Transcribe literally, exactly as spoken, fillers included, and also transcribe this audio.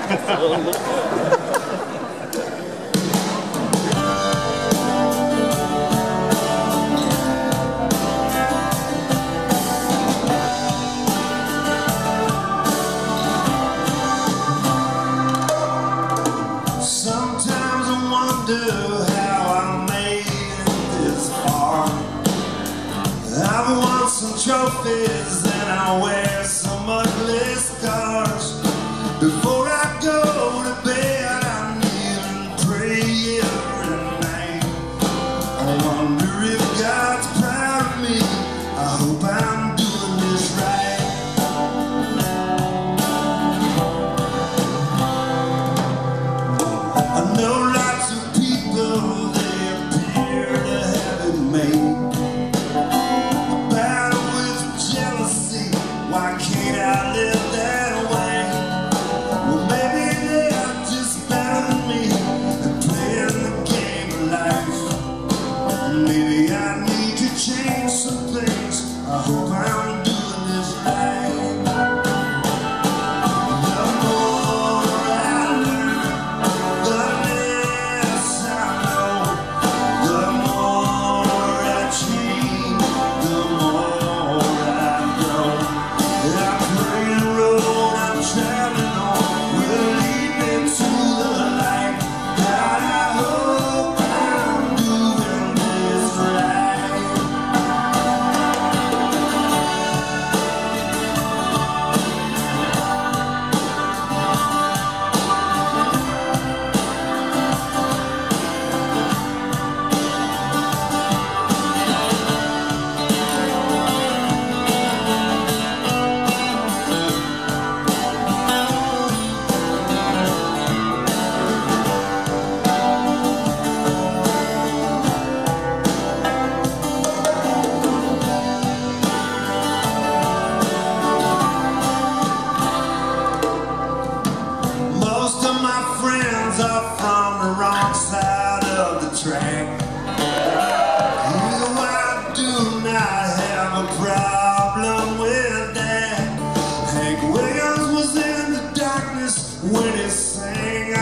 Sometimes I wonder how I made it this far. I've won some trophies and I wear some ugly scars. Before I go to bed, I kneel and pray every night. I wonder if God's proud of me. I hope I'm doing this right. I know lots of people, they appear to have it made. Why can't I live that way? Well, maybe they're just better than me and playing the game of life. Maybe I need to change some things. I hope I'm doing this right. The more I learn, the less I know. The more I change, the more I grow. Traveling on will lead me to the light. God, I hope I'm doing this right. Most of my friends are from the wrong side of the track. Either way, I do not have a problem with that. Hank Williams was in the darkness when he sang